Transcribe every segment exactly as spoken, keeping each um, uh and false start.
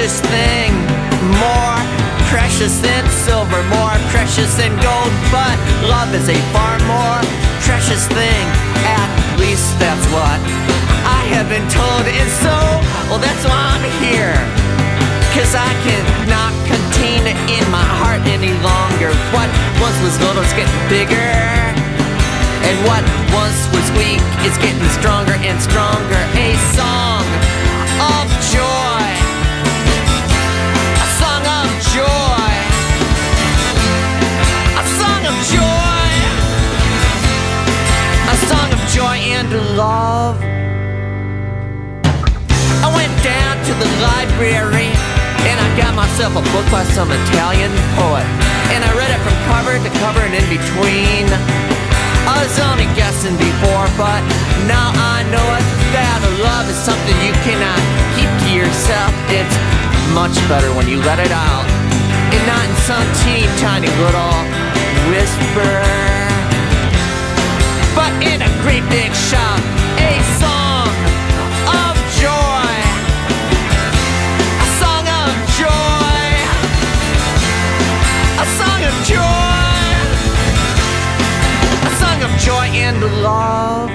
precious thing, more precious than silver, more precious than gold. But love is a far more precious thing, at least that's what I have been told. And so, well, that's why I'm here, 'cause I cannot contain it in my heart any longer. What once was little is getting bigger, and what once was weak is getting stronger and stronger. A song of joy, a song of joy, a song of joy, a song of joy and love. I went down to the library and I got myself a book by some Italian poet, and I read it from cover to cover and in between. I was only guessing before, but now I know it, that love is something you cannot keep to yourself. It's much better when you let it out, and not in some teeny tiny little whisper, but in a great big shout. A song of joy, a song of joy, a song of joy, a song of joy and love.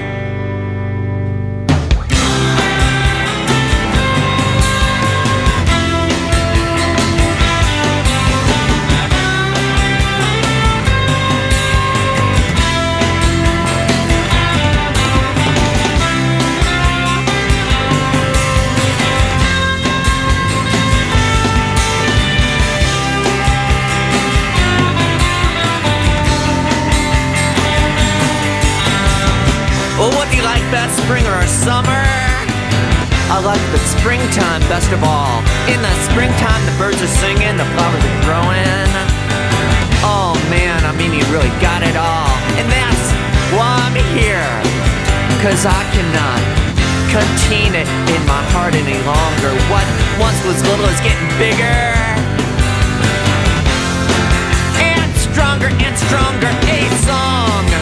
Well, what do you like best, spring or summer? I like the springtime best of all. In the springtime, the birds are singing, the flowers are growing. Oh man, I mean, you really got it all. And that's why I'm here, 'cause I cannot contain it in my heart any longer. What once was little is getting bigger and stronger and stronger. A song